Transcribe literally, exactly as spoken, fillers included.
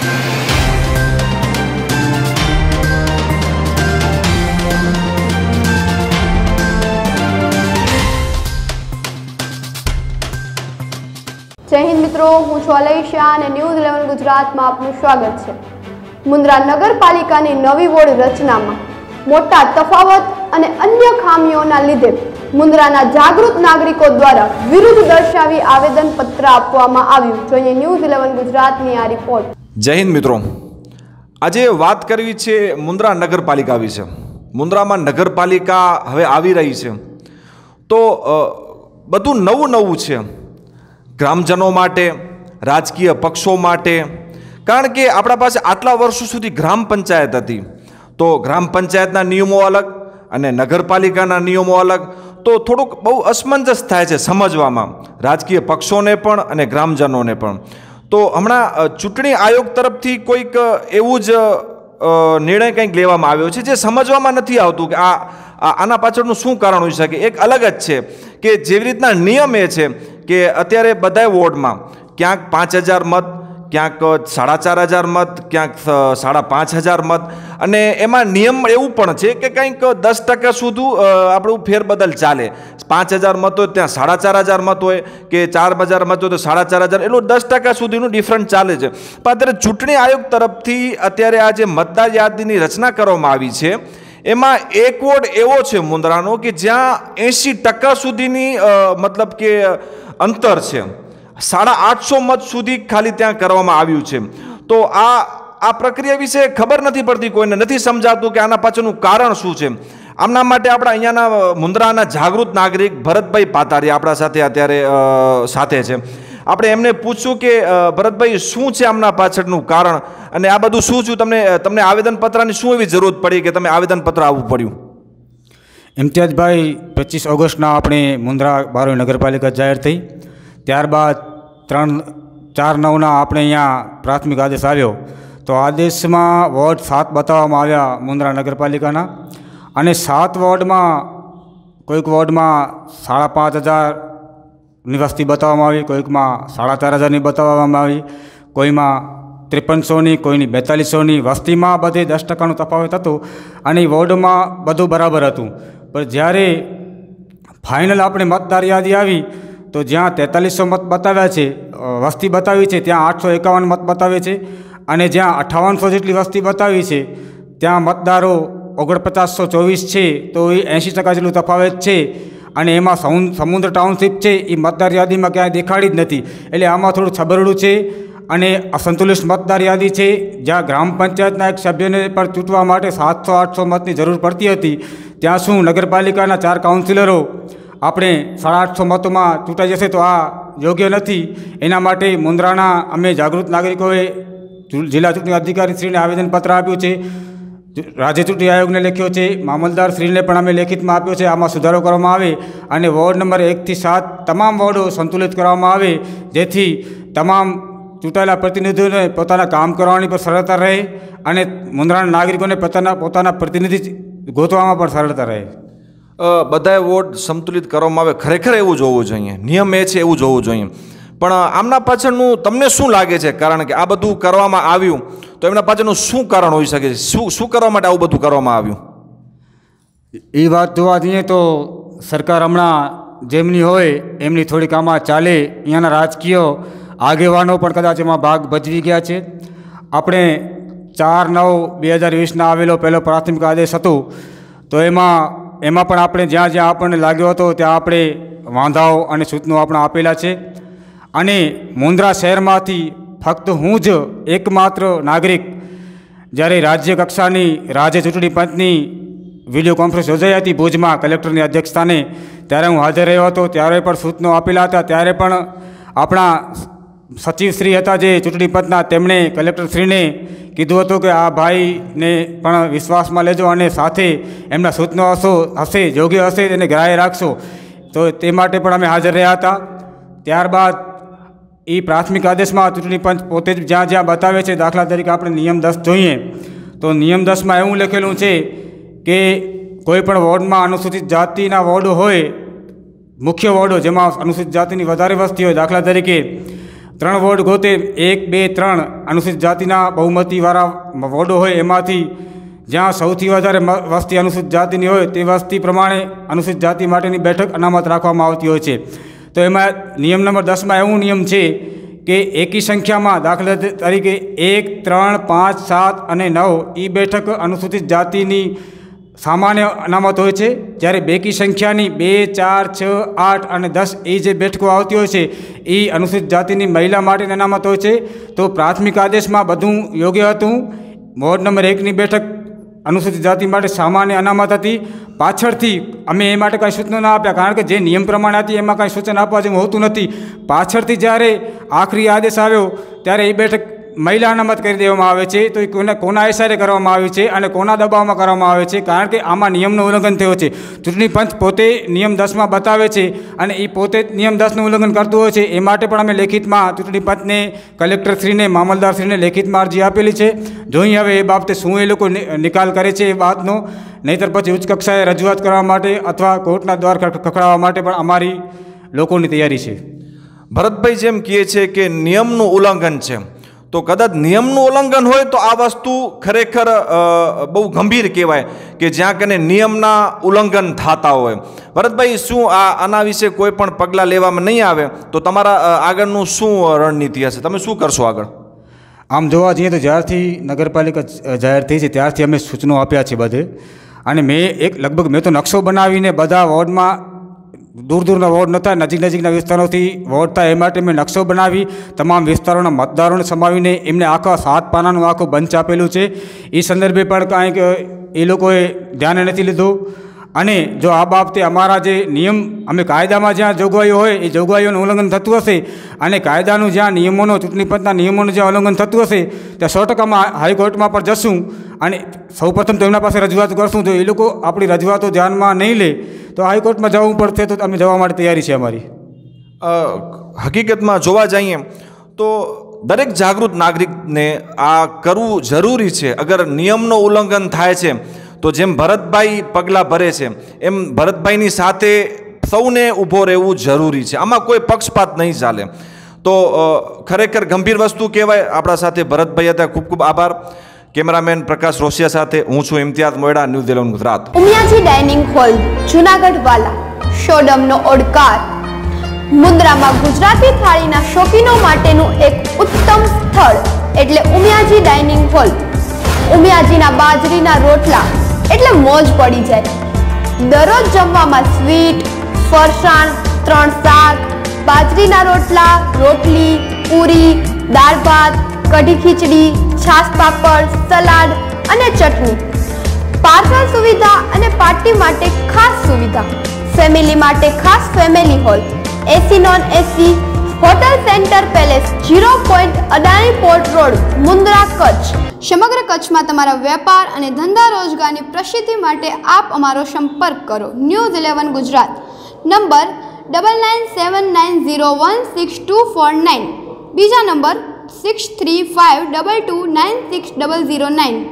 जय हिंद मित्रों, हूँ छुं अलैशा અને ન્યૂઝ ઇલેવન ગુજરાતમાં આપનું સ્વાગત છે। મુન્દ્રા નગરપાલિકાની નવી વોર્ડ રચનામાં મોટા તફાવત અને અન્ય ખામીઓના લીધે મુન્દ્રાના જાગૃત નાગરિકો દ્વારા વિરોધ દર્શાવી આવેદનપત્ર આપવામાં આવ્યું। જોઈએ ન્યૂઝ ઇલેવન ગુજરાતની આ રિપોર્ટ। જય હિન્દ મિત્રો, આજે વાત કરવી છે મુન્દ્રા નગરપાલિકા વિશે। મુન્દ્રામાં નગરપાલિકા હવે આવી રહી છે તો બધું નવું નવું છે ग्रामजनों माटे, राजकीय पक्षों माटे, कारण के आपणा पासे आटला वर्षों सुधी ग्राम पंचायत हती तो ग्राम पंचायतना नियमों अलग अने नगरपालिकाना नियमों अलग, तो थोड़ुंक बहु असमंजस थाय छे समजवामां राजकीय पक्षोने पण अने ग्रामजनोने पण। तो हमणां चूंटणी आयोग तरफथी कोईक एवुं ज निर्णय कंईक लेवामां आव्यो छे जे समजवामां नथी आवतुं के आ आना पाछळनुं शुं कारण होई शके। एक अलग ज छे के जेवी रीतना नियम ए छे कि अत्यारे बधाय वोर्डमां क्यांक पांच हज़ार मत, क्यांक साढ़ा चार हज़ार मत, क्यांक साढ़ा पांच हज़ार मत, अने एमां नियम एवुं पण छे कि कंईक दस टका सुधी आपणुं फेरबदल चाले। पांच हज़ार मत होय त्यां साढ़ा चार हज़ार मत होय कि चार हज़ार मत होय तो साढ़ा चार हज़ार, एटલું दस टका सुधीनुं डिफरंट चाले छे। पण अत्यारे चूंटणी आयोग तरफथी अत्यारे आ जे मतदार यादीनी रचना करवामां आवी छे एमां एक वोर्ड एवो छे मुंद्रानो कि ज्यां एंशी टका सुधीनी मतलब के अंतर है, साढ़ा आठ सौ मत सुधी खाली त्या करवामां आव्युं छे। तो आ आ प्रक्रिया विषे खबर नहीं पड़ती, कोईने नहीं समजातुं कि आना पाछळनुं कारण शुं छे। आमना माटे आपणा अहींयाना मुंद्राना जागृत नागरिक भरतभाई पातारिया आपणा साथे अत्यारे साथे छे। આપણે એમને પૂછશું કે ભરતભાઈ શું છે આમના પાછળનું કારણ અને આ બધું શું શું તમને તમને આવેદનપત્રની શું એવી જરૂરત પડી કે તમે આવેદનપત્ર આવવું પડ્યું? ઇમ્તિયાઝભાઈ પચીસ ઓગસ્ટના આપણે મુન્દ્રા બારોઈ નગરપાલિકા જાહેર થઈ, ત્યારબાદ ત્રણ ચાર નવના આપણે અહીંયા પ્રાથમિક આદેશ આવ્યો। તો આદેશમાં વોર્ડ સાત બતાવવામાં આવ્યા મુન્દ્રા નગરપાલિકાના, અને સાત વોર્ડમાં કોઈક વોર્ડમાં સાડા પાંચ હજાર ની વસ્તી બતાવવામાં આવી, કોઈકમાં સાડા ચાર હજારની બતાવવામાં આવી, કોઈમાં ત્રેપનસોની, કોઈની બેતાલીસોની વસ્તીમાં બધે દસ ટકાનું તફાવત હતું અને વોર્ડમાં બધું બરાબર હતું। પણ જ્યારે ફાઇનલ આપણે મતદાર યાદી આવી તો જ્યાં તેતાલીસો મત બતાવ્યા છે, વસ્તી બતાવી છે, ત્યાં આઠસો એકાવન મત બતાવે છે, અને જ્યાં અઠ્ઠાવનસો જેટલી વસ્તી બતાવી છે ત્યાં મતદારો ઓગણપચાસસો ચોવીસ છે, તો એ એંશી ટકા જેટલું તફાવત છે। અને એમાં સમુદ્ર ટાઉનશીપ છે એ મતદાર યાદીમાં ક્યાંય દેખાડી જ નથી, એટલે આમાં થોડું છબરડું છે અને અસંતુલિત મતદાર યાદી છે। જ્યાં ગ્રામ પંચાયતના એક સભ્યને પણ ચૂંટવા માટે સાતસો આઠસો મતની જરૂર પડતી હતી, ત્યાં શું નગરપાલિકાના ચાર કાઉન્સિલરો આપણે સાડા આઠસો મતોમાં ચૂંટાઈ જશે તો આ યોગ્ય નથી। એના માટે મુન્દ્રાના અમે જાગૃત નાગરિકોએ જિલ્લા ચૂંટણી અધિકારીશ્રીને આવેદનપત્ર આપ્યું છે, राज्य चूंटणी आयोग ने लख्यो है, मामलदार श्री ने पण अमे लेखित में आप्यो छे। आमां सुधारो करवामां आवे अने वोर्ड नंबर एक थी सात तमाम वोर्डो संतुलित करवामां आवे, जेथी तमाम चूंटायेला प्रतिनिधिओने पोताना काम करवानी पर सरलता रहे अने मुंद्राना नागरिकोने पोताना पोताना प्रतिनिधि गोतवामां पण सरलता रहे। बधाय वोर्ड संतुलित करवामां आवे, खरेखर एवुं ज होवुं जोईए, नियम ए छे एवुं ज होवुं जोईए। पण आमना पाछळनुं तमने शुं लागे छे कारण के आ बधुं करवामां आव्युं तो एमना पाछळनुं शुं कारण होई शके? शुं शुं करवा माटे आवुं बधुं करवामां आव्युं? ए वात जोवा जईए तो सरकार हमणां जेमनी होय एमनी थोड़ीक आमां चाले, अहींयाना राजकीय आगेवानो पण कदाच एमां भाग भजवी गया छे। आपणे चार नव बे हज़ार वीसना आवेलो पहेलो प्राथमिक आदेश हतो तो एमां एमां पण आपणे ज्यां ज्यां आपणने लाग्यो हतो त्यां आपणे वांधाओ अने सूचनाओ आपणे आपेला छे। अने मुंद्रा शहेरमांथी फक्त हूँ ज एकमात्र नागरिक જ્યારે રાજ્ય કક્ષાની રાજ્ય ચૂંટણી પંચની વિડીયો કોન્ફરન્સ યોજાઈ હતી ભુજમાં કલેક્ટરની અધ્યક્ષસ્થાને, ત્યારે હું હાજર રહ્યો હતો। ત્યારે પણ સૂચનો આપેલા હતા, ત્યારે પણ આપણા સચિવશ્રી હતા જે ચૂંટણી પંચના, તેમણે કલેક્ટરશ્રીને કીધું હતું કે આ ભાઈને પણ વિશ્વાસમાં લેજો અને સાથે એમના સૂચનો હશો હશે યોગ્ય હશે તેને ગ્રાહ્ય રાખશો। તો તે માટે પણ અમે હાજર રહ્યા હતા। ત્યારબાદ એ પ્રાથમિક આદેશમાં ચૂંટણી પંચ પોતે જ જ્યાં જ્યાં બતાવે છે, દાખલા તરીકે આપણે નિયમ દસ જોઈએ તો નિયમ દસમાં એવું લખેલું છે કે કોઈપણ વોર્ડમાં અનુસૂચિત જાતિના વોર્ડો હોય, મુખ્ય વોર્ડો જેમાં અનુસૂચિત જાતિની વધારે વસ્તી હોય, દાખલા તરીકે ત્રણ વોર્ડ ગોતે એક બે ત્રણ અનુસૂચિત જાતિના બહુમતીવાળા વોર્ડો હોય એમાંથી જ્યાં સૌથી વધારે વસ્તી અનુસૂચિત જાતિની હોય તે વસ્તી પ્રમાણે અનુસૂચિત જાતિ માટેની બેઠક અનામત રાખવામાં આવતી હોય છે. તો એમાં નિયમ નંબર દસમાં એવું નિયમ છે કે એકી સંખ્યામાં દાખલા તરીકે એક ત્રણ પાંચ સાત અને નવ એ બેઠક અનુસૂચિત જાતિની સામાન્ય અનામત હોય છે, જ્યારે બેકી સંખ્યાની બે ચાર છ આઠ અને દસ એ જે બેઠકો આવતી હોય છે એ અનુસૂચિત જાતિની મહિલા માટેની અનામત હોય છે. તો પ્રાથમિક આદેશમાં બધું યોગ્ય હતું. વોર્ડ નંબર એકની બેઠક અનુસૂચિત જાતિ માટે સામાન્ય અનામત હતી. પાછળથી અમે એ માટે કાંઈ સૂચનો ના આપ્યા, કારણ કે જે નિયમ પ્રમાણે હતી એમાં કાંઈ સૂચન આપવા જેવું હોતું નથી. પાછળથી જ્યારે આખરી આદેશ આવ્યો ત્યારે એ બેઠક મહિલા અનામત કરી દેવામાં આવે છે. તો એ કોને કોના ઇશારે કરવામાં આવી છે અને કોના દબાવમાં કરવામાં આવે છે, કારણ કે આમાં નિયમનું ઉલ્લંઘન થયું છે. ચૂંટણી પંચ પોતે નિયમ દસમાં બતાવે છે અને એ પોતે જ નિયમ દસનું ઉલ્લંઘન કરતું હોય છે. એ માટે પણ અમે લેખિતમાં ચૂંટણી પંચને, કલેક્ટરશ્રીને, મામલદારશ્રીને લેખિતમાં અરજી આપેલી છે. જોઈએ હવે એ બાબતે શું એ લોકો નિકાલ કરે છે એ વાતનો, નહીંતર પછી ઉચ્ચ કક્ષાએ રજૂઆત કરવા માટે અથવા કોર્ટના દ્વાર ખખડાવવા માટે પણ અમારી લોકોની તૈયારી છે. ભરતભાઈ જેમ કહે છે કે નિયમનું ઉલ્લંઘન છે, તો કદાચ નિયમનું ઉલ્લંઘન હોય તો આ વસ્તુ ખરેખર બહુ ગંભીર કહેવાય કે જ્યાં કને નિયમના ઉલ્લંઘન થતા હોય. ભરતભાઈ, શું આ આના વિશે કોઈ પણ પગલાં લેવામાં નહીં આવે તો તમારા આગળનું શું રણનીતિ હશે? તમે શું કરશો આગળ? આમ જોવા જઈએ તો જ્યારથી નગરપાલિકા જાહેર થઈ છે ત્યારથી અમે સૂચનો આપ્યા છે બધે, અને મેં એક લગભગ મેં તો નકશો બનાવીને બધા વોર્ડમાં, દૂર દૂરના વોર્ડ નહોતા, નજીક નજીકના વિસ્તારોથી વોર્ડ થાય એ માટે મેં નકશો બનાવી તમામ વિસ્તારોના મતદારોને સમાવીને એમને આખા સાત પાનાનું આખું બંચ આપેલું છે. એ સંદર્ભે પણ કાંઈક એ લોકોએ ધ્યાને નથી લીધું. અને જો આ બાબતે અમારા જે નિયમ, અમે કાયદામાં જ્યાં જોગવાઈઓ હોય એ જોગવાઈઓનું ઉલ્લંઘન થતું હશે અને કાયદાનું જ્યાં નિયમોનો, ચૂંટણી પંચના નિયમોનું જ્યાં ઉલ્લંઘન થતું હશે ત્યાં સો ટકામાં હાઈકોર્ટમાં પણ જશું અને સૌપ્રથમ તો એમના પાસે રજૂઆત કરશું. તો એ લોકો આપણી રજૂઆતો ધ્યાનમાં નહીં લે તો હાઈકોર્ટમાં જવું પડશે, તો અમે જવા માટે તૈયારી છે અમારી. હકીકતમાં જોવા જઈએ તો દરેક જાગૃત નાગરિકને આ કરવું જરૂરી છે. અગર નિયમનું ઉલ્લંઘન થાય છે તો જેમ ભરતભાઈ પગલાં ભરે છે એમ ભરતભાઈની સાથે સૌને ઊભો રહેવું જરૂરી છે. આમાં કોઈ પક્ષપાત નહીં ચાલે. તો ખરેખર ગંભીર વસ્તુ કહેવાય. આપણા સાથે ભરતભાઈ હતા, ખૂબ ખૂબ આભાર. કેમેરામેન પ્રકાશ રોશિયા સાથે હું છું Imtiaz Moyda, news eleven Gujarat. Umiyaji dining hall, Junagadh વાલા, શોડમનો ઓડકાર. મુન્દ્રામાં ગુજરાતી થાળીના શોખીનો માટેનું એક ઉત્તમ સ્થળ એટલે ઉમિયાજી ડાઇનિંગ હોલ. ઉમિયાજીના બાજરીના રોટલા એટલે મોજ પડી જાય. દરરોજ જમવામાં સ્વીટ, ફરસાણ, ત્રણ શાક, બાજરીના રોટલા, રોટલી, પૂરી, દાળ ભાત, કઢી ખીચડી, છાશ પાપડ, સલાડ અને ચટણી. પાર્સલ સુવિધા અને પાર્ટી માટે ખાસ સુવિધા. ફેમિલી માટે ખાસ family hall. AC non AC hotel centre palace, zero point Adani port road, Mundra, Kutch. સમગ્ર કચ્છમાં તમારા વેપાર અને ધંધા રોજગારની પ્રસિદ્ધિ માટે આપ અમારો સંપર્ક કરો. News eleven Gujarat, number double nine seven nine zero one six two four nine. બીજા number six three five double two nine six double zero nine.